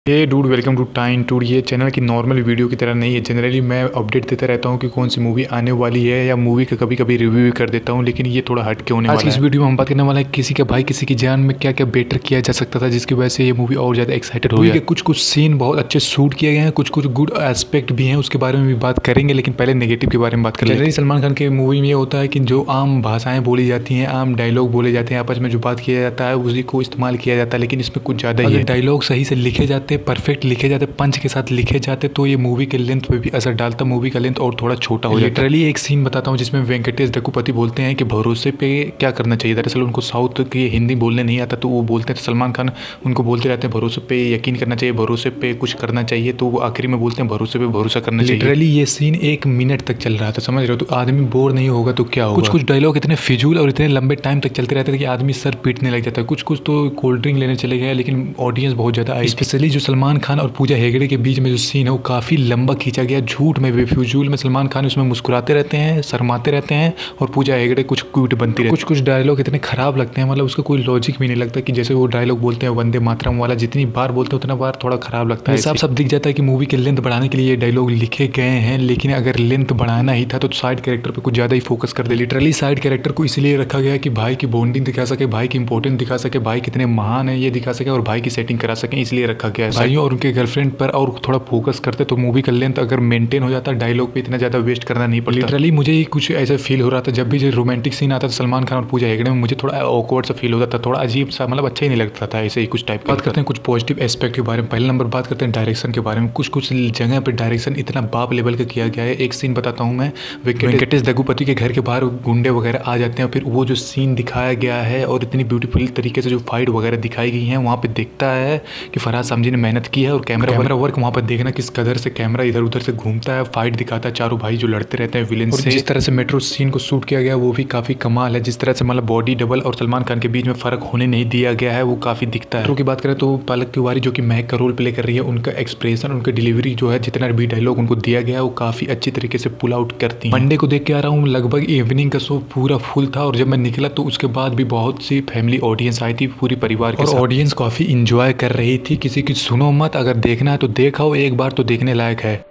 ये dude welcome to time टूड। ये चैनल की नॉर्मल वीडियो की तरह नहीं है। जनरली मैं अपडेट देता रहता हूँ कि कौन सी मूवी आने वाली है या मूवी का कभी कभी रिव्यू भी कर देता हूँ, लेकिन ये थोड़ा हट के होने वाला है। आज की इस वीडियो में हम बात करने वाला है किसी का भाई किसी की जान में क्या क्या बेटर किया जा सकता था, जिसकी वजह से ये मूवी और ज़्यादा एक्साइटेड हो गई। कुछ कुछ सीन बहुत अच्छे शूट किए गए हैं, कुछ कुछ गुड एस्पेक्ट भी हैं, उसके बारे में भी बात करेंगे। लेकिन पहले नेगेटिव के बारे में बात करें। जनरली सलमान खान के मूवी में ये होता है कि जो आम भाषाएँ बोली जाती हैं, आम डायलॉग बोले जाते हैं, आपस में जो बात किया जाता है उसी को इस्तेमाल किया जाता है। लेकिन इसमें कुछ ज़्यादा ही डायलॉग सही से लिखे जाते, परफेक्ट लिखे जाते, पंच के साथ लिखे जाते तो ये मूवी के लेंथ पे भी असर डालता, मूवी का लेंथ और थोड़ा छोटा हो जाता। लिटरली एक सीन बताता हूँ जिसमें वेंकटेश डग्गुपति बोलते हैं कि भरोसे पे क्या करना चाहिए। दरअसल उनको साउथ की हिंदी बोलने नहीं आता तो वो बोलते हैं, तो सलमान खान उनको बोलते रहते हैं भरोसे पे यकीन करना चाहिए, भरोसे पे कुछ करना चाहिए, तो वो आखिरी में बोलते हैं भरोसे पे भरोसा करना चाहिए। लिटरली ये सीन 1 मिनट तक चल रहा था, समझ रहे हो, तो आदमी बोर नहीं होगा तो क्या होगा। कुछ डायलॉग इतने फिजूल और इतने लंबे टाइम तक चलते रहते थे कि आदमी सर पीटने लग जाता है। कुछ तो कोल्ड ड्रिंक लेने चले गए, लेकिन ऑडियंस बहुत ज़्यादा आई। स्पेशली जो सलमान खान और पूजा हेगड़े के बीच में जो सीन है वो काफ़ी लंबा खींचा गया। झूठ में बेफिजूल में सलमान खान उसमें मुस्कुराते रहते हैं, शर्माते रहते हैं, और पूजा हेगड़े कुछ क्यूट बनती रहती है। कुछ डायलॉग इतने खराब लगते हैं, मतलब उसका कोई लॉजिक भी नहीं लगता। कि जैसे वो डायलॉग बोलते हैं वंदे मातरम वाला, जितनी बार बोलते हैं उतना बार थोड़ा खराब लगता है। साफ साफ दिख जाता है कि मूवी के लेंथ बढ़ाने के लिए ये डायलॉग लिखे गए हैं, लेकिन अगर लेंथ बढ़ाना ही था तो साइड कैरेक्टर पर कुछ ज़्यादा ही फोकस कर दे। लिटरली साइड कैरेक्टर को इसलिए रखा गया कि भाई की बॉन्डिंग दिखा सके, भाई की इंपॉर्टेंस दिखा सके, भाई कितने महान है ये दिखा सके, और भाई की सेटिंग करा सके, इसलिए रखा गया है। भाइयों और उनके गर्लफ्रेंड पर और थोड़ा फोकस करते तो मूवी का लेंथ अगर मेंटेन हो जाता, डायलॉग पे इतना ज़्यादा वेस्ट करना नहीं पड़ता। लिटरली मुझे ही कुछ ऐसा फील हो रहा था जब भी जो रोमांटिक सीन आता था सलमान खान और पूजा हेगड़े में, मुझे थोड़ा ऑकवर्ड सा फील होता था, थोड़ा अजीब सा, मतलब अच्छा ही नहीं लगता था। ऐसे ही कुछ टाइप बात करते हैं कुछ पॉजिटिव एस्पेक्ट के बारे में। पहले नंबर बात करते हैं डायरेक्शन के बारे में। कुछ जगह पर डायरेक्शन इतना बाप लेवल का किया गया है। एक सीन बताता हूँ मैं, वेंकटेश डग्गुपति के घर के बाहर गुंडे वगैरह आ जाते हैं, फिर वो जो सीन दिखाया गया है और इतनी ब्यूटीफुल तरीके से जो फाइट वगैरह दिखाई गई है, वहाँ पे दिखता है कि फरहाद समझी ने मेहनत की है। और कैमरा वर्क वहाँ पर देखना किस कदर से कैमरा इधर उधर से घूमता है, फाइट दिखाता है, चारों भाई जो लड़ते रहते हैं विलेन से। जिस तरह से मेट्रो सीन को शूट किया गया वो भी काफी कमाल है। जिस तरह से मतलब बॉडी डबल और सलमान खान के बीच में फर्क होने नहीं दिया गया है, वो काफी दिखता है। की बात करें तो पलक तिवारी जो कि महक का रोल प्ले कर रही है, उनका एक्सप्रेशन, उनकी डिलीवरी जो है, जितना भी डायलॉग उनको दिया गया है वो काफी अच्छी तरीके से पुल आउट करती है। मंडे को देख के आ रहा हूँ, लगभग इवनिंग का शो पूरा फुल था, और जब मैं निकला तो उसके बाद भी बहुत सी फैमिली ऑडियंस आई थी पूरी परिवार के साथ। ऑडियंस काफी इंजॉय कर रही थी। किसी की सुनो मत, अगर देखना है तो देखा हो, एक बार तो देखने लायक है।